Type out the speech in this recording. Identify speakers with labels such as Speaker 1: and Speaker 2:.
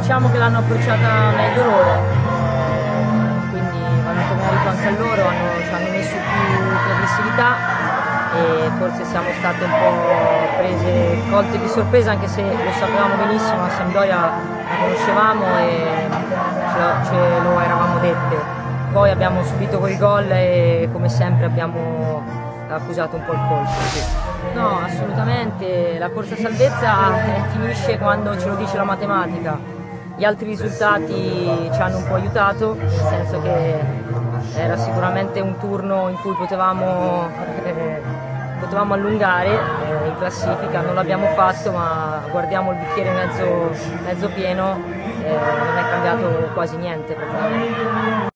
Speaker 1: diciamo che l'hanno approcciata meglio loro, quindi va dato merito anche a loro, ci hanno messo più aggressività e forse siamo state un po' colte di sorpresa, anche se lo sapevamo benissimo, la Sampdoria la conoscevamo e ce lo eravamo dette. Poi abbiamo subito quel gol e come sempre abbiamo accusato un po' il colpo. No, assolutamente, la corsa salvezza finisce quando ce lo dice la matematica. Gli altri risultati ci hanno un po' aiutato, nel senso che era sicuramente un turno in cui potevamo allungare in classifica, non l'abbiamo fatto, ma guardiamo il bicchiere mezzo pieno, non è cambiato quasi niente praticamente.